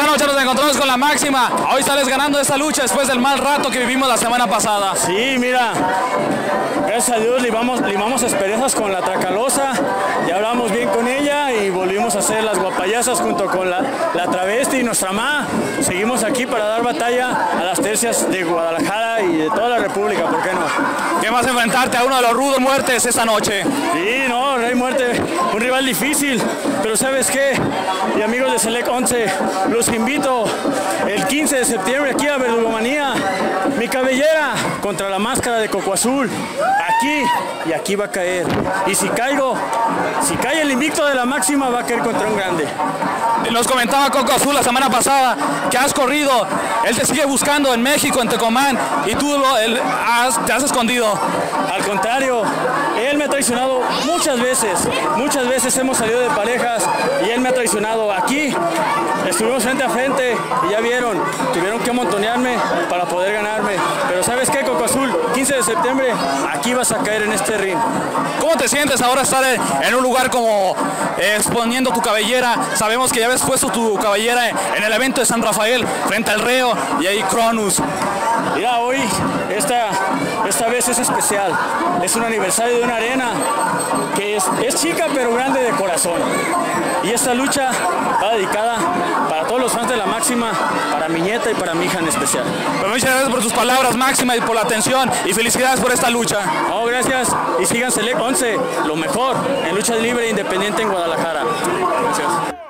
Esta noche nos encontramos con la máxima. Hoy sales ganando esta lucha después del mal rato que vivimos la semana pasada. Sí, mira, gracias a Dios limamos asperezas con la Tracalosa, ya hablamos bien con ella y volvimos a hacer las guapayazas junto con la travesti y nuestra mamá. Seguimos aquí para dar batalla a las tercias de Guadalajara y de toda la República, ¿por qué no? ¿Qué más enfrentarte a uno de los rudos muertes esta noche? Sí, no, Rey Muerte, un rival difícil, pero ¿sabes qué? Y amigos de Select 11, los invito el 15 de septiembre aquí a Verdugomanía, mi cabellera contra la máscara de Coco Azul, aquí y aquí va a caer. Y si cae el invicto de la máxima, va a caer contra un grande. Nos comentaba Coco Azul la semana pasada que has corrido, él te sigue buscando en México, en Tecomán, y tú te has escondido. Al contrario, él me ha traicionado muchas veces hemos salido de parejas y él me ha traicionado. Aquí estuvimos frente a frente y ya vieron, tuvieron que montonearme para poder ganarme. Pero ¿sabes qué, Coco Azul? 15 de septiembre, aquí vas a caer en este ring. ¿Cómo te sientes ahora estar en un lugar como exponiendo tu cabellera? Sabemos que ya habías puesto tu cabellera en el evento de San Rafael frente al Reo y ahí Cronus. Mira, hoy esta vez es especial, es un aniversario de una arena que es chica pero grande de corazón. Y esta lucha va dedicada para todos los fans de la máxima, para mi nieta y para mi hija en especial. Pues muchas gracias por tus palabras, máxima, y por la atención, y felicidades por esta lucha. No, gracias, y sigan Select 11, lo mejor en lucha libre e independiente en Guadalajara. Gracias.